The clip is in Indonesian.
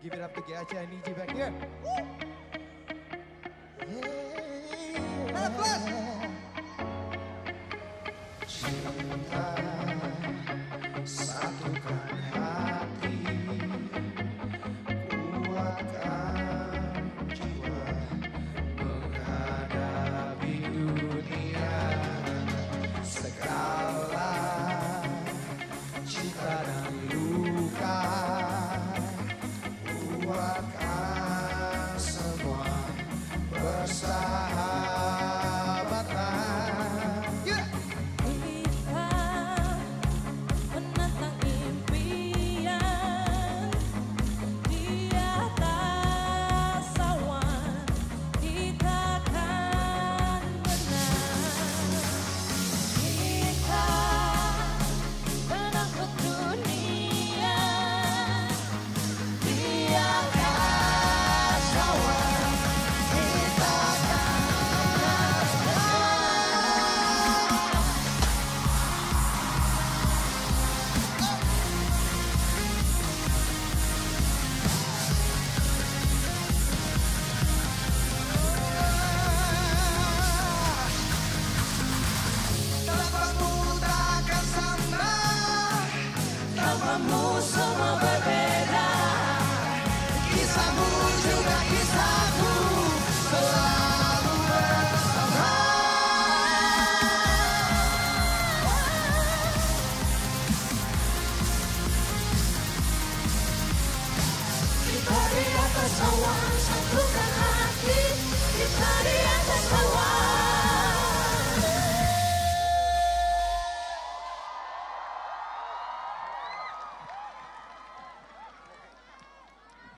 Give it up to Gacha. I need you back here. Cinta satukan hati, kuatkan jiwa menghadapi dunia. Segala cinta dan luka, buatkan semua bersahabatan. Kamu semua berbeda, kisahmu juga kisahku, selalu bersama. Kita di atas awan.